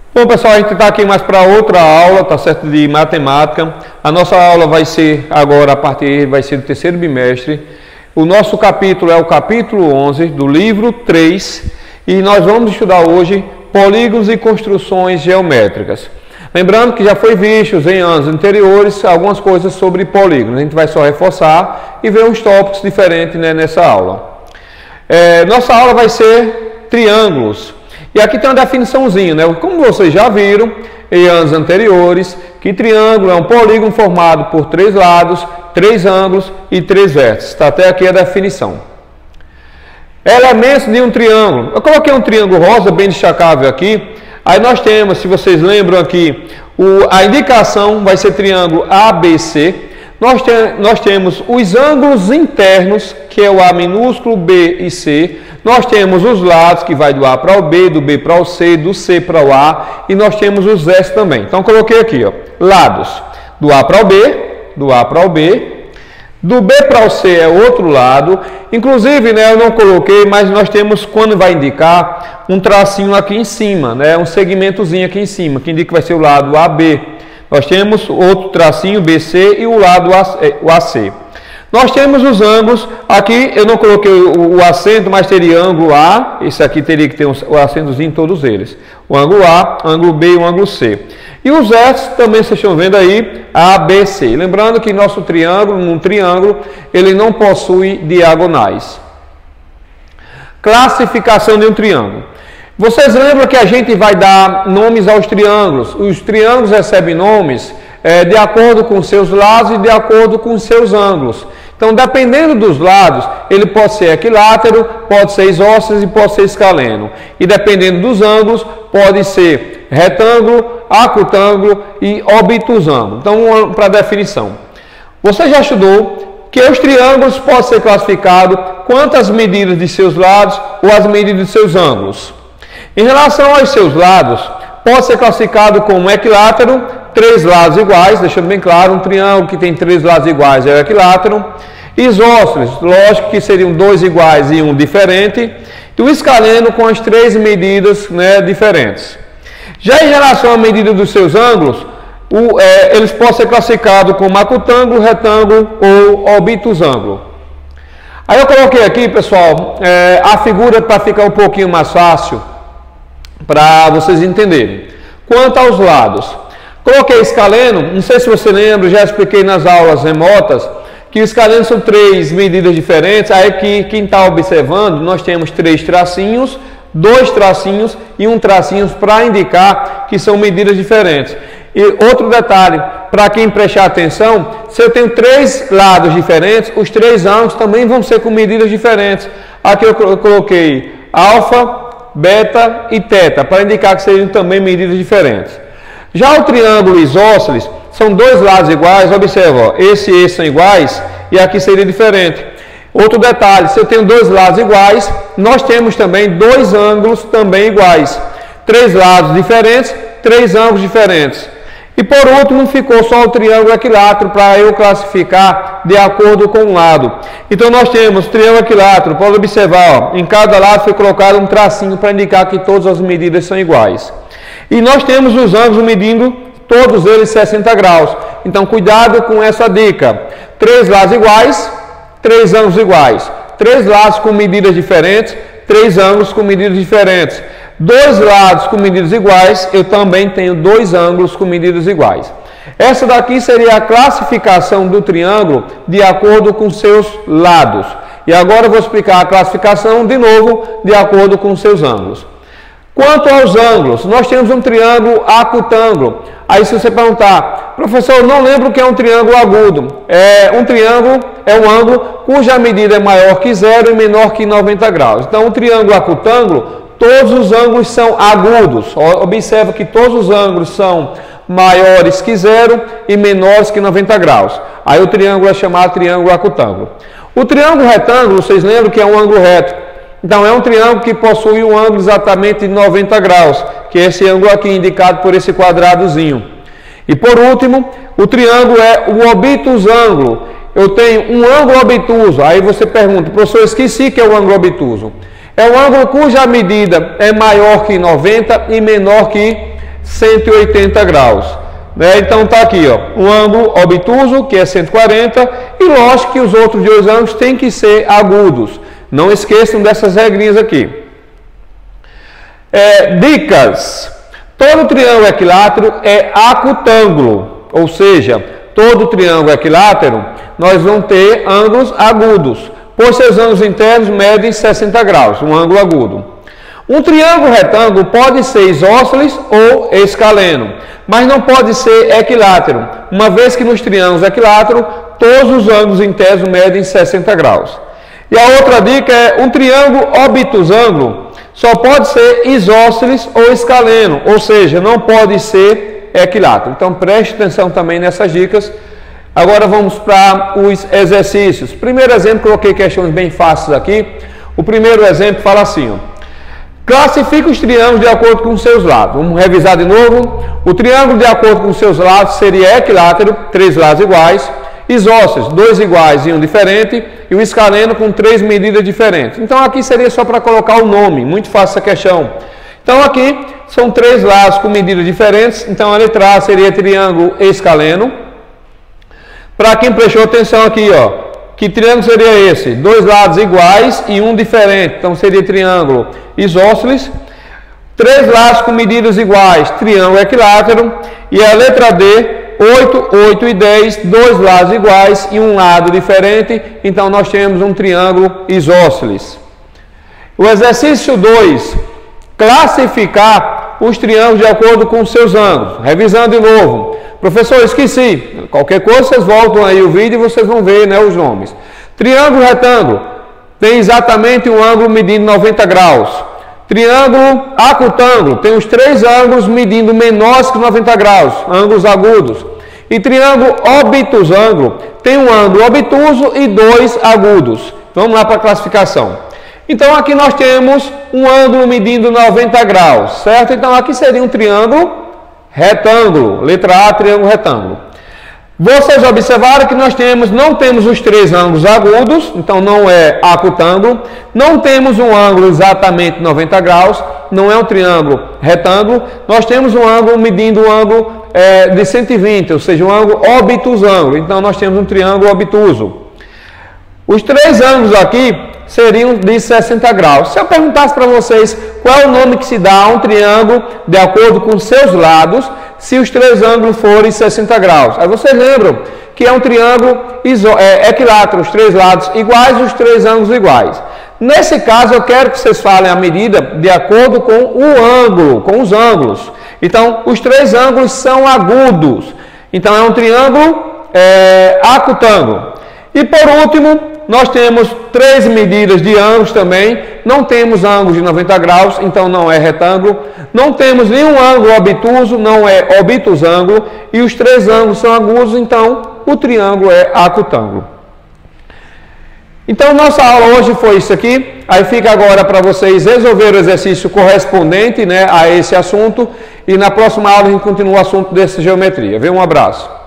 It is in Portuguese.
Bom, pessoal, a gente está aqui mais para outra aula, tá certo, de matemática. A nossa aula vai ser agora, vai ser do terceiro bimestre. O nosso capítulo é o capítulo 11 do livro 3 e nós vamos estudar hoje polígonos e construções geométricas. Lembrando que já foi visto em anos anteriores algumas coisas sobre polígonos. A gente vai só reforçar e ver uns tópicos diferentes, né, nessa aula. Nossa aula vai ser triângulos. E aqui tem uma definiçãozinha, né? Como vocês já viram em anos anteriores, que triângulo é um polígono formado por 3 lados, 3 ângulos e 3 vértices. Está até aqui a definição. Elementos de um triângulo. Eu coloquei um triângulo rosa bem destacável aqui. Aí nós temos, se vocês lembram aqui, a indicação vai ser triângulo ABC. Nós temos os ângulos internos, que é o A minúsculo, B e C. Nós temos os lados, que vai do A para o B, do B para o C, do C para o A. E nós temos os S também. Então, coloquei aqui, ó, lados. Do A para o B, do A para o B. Do B para o C é outro lado. Inclusive, né, eu não coloquei, mas nós temos, quando vai indicar, um tracinho aqui em cima, né, um segmentozinho aqui em cima, que indica que vai ser o lado AB. Nós temos outro tracinho BC e o lado AC. Nós temos os ângulos, aqui eu não coloquei o acento, mas teria ângulo A, esse aqui teria que ter o acentozinho em todos eles. O ângulo A, ângulo B e o ângulo C. E os S também vocês estão vendo aí, A, B, C. Lembrando que nosso triângulo, num triângulo, ele não possui diagonais. Classificação de um triângulo. Vocês lembram que a gente vai dar nomes aos triângulos? Os triângulos recebem nomes de acordo com seus lados e de acordo com seus ângulos. Então, dependendo dos lados, ele pode ser equilátero, pode ser isósceles e pode ser escaleno. E dependendo dos ângulos, pode ser retângulo, acutângulo e obtusângulo. Então, para definição. Você já estudou que os triângulos podem ser classificados quanto às medidas de seus lados ou as medidas de seus ângulos. Em relação aos seus lados, pode ser classificado como equilátero, 3 lados iguais, deixando bem claro, um triângulo que tem 3 lados iguais é o equilátero. Isósceles, lógico que seriam 2 iguais e um diferente. E o escaleno com as 3 medidas, né, diferentes. Já em relação à medida dos seus ângulos, eles podem ser classificados como acutângulo, retângulo ou obtusângulo. Aí eu coloquei aqui, pessoal, a figura para ficar um pouquinho mais fácil, para vocês entenderem. Quanto aos lados, coloquei escaleno, não sei se você lembra, já expliquei nas aulas remotas, que o escaleno são 3 medidas diferentes. Aí que quem está observando, nós temos 3 tracinhos, 2 tracinhos e um tracinho para indicar que são medidas diferentes. E outro detalhe, para quem prestar atenção, se eu tenho 3 lados diferentes, os 3 ângulos também vão ser com medidas diferentes. Aqui eu coloquei alfa, beta e teta, para indicar que seriam também medidas diferentes. Já o triângulo isósceles, são 2 lados iguais, observa, ó, esse e esse são iguais, e aqui seria diferente. Outro detalhe, se eu tenho 2 lados iguais, nós temos também 2 ângulos também iguais. 3 lados diferentes, 3 ângulos diferentes. E por último, ficou só o triângulo equilátero para eu classificar de acordo com o lado. Então nós temos triângulo equilátero, pode observar, ó, em cada lado foi colocado um tracinho para indicar que todas as medidas são iguais. E nós temos os ângulos medindo todos eles 60 graus. Então cuidado com essa dica. 3 lados iguais, 3 ângulos iguais. 3 lados com medidas diferentes, 3 ângulos com medidas diferentes. 2 lados com medidas iguais, eu também tenho 2 ângulos com medidas iguais. Essa daqui seria a classificação do triângulo de acordo com seus lados. E agora eu vou explicar a classificação de novo de acordo com seus ângulos. Quanto aos ângulos, nós temos um triângulo acutângulo. Aí se você perguntar, professor, eu não lembro o que é um triângulo agudo. Um triângulo é um ângulo cuja medida é maior que 0 e menor que 90 graus. Então, um triângulo acutângulo, todos os ângulos são agudos. Observa que todos os ângulos são maiores que 0 e menores que 90 graus. Aí o triângulo é chamado triângulo acutângulo. O triângulo retângulo, vocês lembram que é um ângulo reto. Então é um triângulo que possui um ângulo exatamente de 90 graus, que é esse ângulo aqui indicado por esse quadradozinho. E por último, o triângulo é o obtusângulo. Eu tenho um ângulo obtuso. Aí você pergunta, professor, eu esqueci que é o ângulo obtuso. É um ângulo cuja medida é maior que 90 e menor que 180 graus. Né? Então está aqui, ó, um ângulo obtuso, que é 140, e lógico que os outros dois ângulos têm que ser agudos. Não esqueçam dessas regrinhas aqui. Dicas. Todo triângulo equilátero é acutângulo, ou seja, todo triângulo equilátero nós vamos ter ângulos agudos, pois seus ângulos internos medem 60 graus, um ângulo agudo. Um triângulo retângulo pode ser isósceles ou escaleno, mas não pode ser equilátero, uma vez que nos triângulos equiláteros todos os ângulos internos medem 60 graus. E a outra dica é um triângulo obtusângulo só pode ser isósceles ou escaleno, ou seja, não pode ser equilátero. Então preste atenção também nessas dicas. Agora vamos para os exercícios. Primeiro exemplo, coloquei questões bem fáceis aqui. O primeiro exemplo fala assim, ó. Classifique os triângulos de acordo com seus lados. Vamos revisar de novo. O triângulo de acordo com seus lados seria equilátero, 3 lados iguais. Isósceles, 2 iguais e um diferente, e o escaleno com 3 medidas diferentes. Então aqui seria só para colocar o nome, muito fácil essa questão. Então aqui são 3 lados com medidas diferentes, então a letra A seria triângulo escaleno. Para quem prestou atenção aqui, ó, que triângulo seria esse? 2 lados iguais e um diferente, então seria triângulo isósceles. 3 lados com medidas iguais, triângulo equilátero. E a letra D, 8, 8 e 10, 2 lados iguais e um lado diferente, então nós temos um triângulo isósceles. O exercício 2, classificar os triângulos de acordo com seus ângulos. Revisando de novo. Professor, esqueci. Qualquer coisa, vocês voltam aí o vídeo e vocês vão ver, né, os nomes. Triângulo retângulo tem exatamente um ângulo medindo 90 graus. Triângulo acutângulo tem os 3 ângulos medindo menores que 90 graus, ângulos agudos. E triângulo obtusângulo tem um ângulo obtuso e 2 agudos. Vamos lá para a classificação. Então aqui nós temos um ângulo medindo 90 graus, certo? Então aqui seria um triângulo retângulo, letra A, triângulo retângulo. Vocês observaram que nós não temos os 3 ângulos agudos, então não é acutângulo. Não temos um ângulo exatamente 90 graus, não é um triângulo retângulo. Nós temos um ângulo medindo um ângulo de 120, ou seja, um ângulo obtusângulo. Então nós temos um triângulo obtuso. Os 3 ângulos aqui seriam de 60 graus. Se eu perguntasse para vocês qual é o nome que se dá a um triângulo de acordo com seus lados, se os 3 ângulos forem 60 graus. Aí vocês lembram que é um triângulo equilátero, os 3 lados iguais e os 3 ângulos iguais. Nesse caso, eu quero que vocês falem a medida de acordo com o ângulo, com os ângulos. Então, os 3 ângulos são agudos. Então, é um triângulo acutângulo. E por último, nós temos 3 medidas de ângulos também. Não temos ângulos de 90 graus, então não é retângulo. Não temos nenhum ângulo obtuso, não é obtusângulo. E os 3 ângulos são agudos, então o triângulo é acutângulo. Então, nossa aula hoje foi isso aqui. Aí fica agora para vocês resolver o exercício correspondente, né, a esse assunto. E na próxima aula a gente continua o assunto dessa geometria. Um abraço.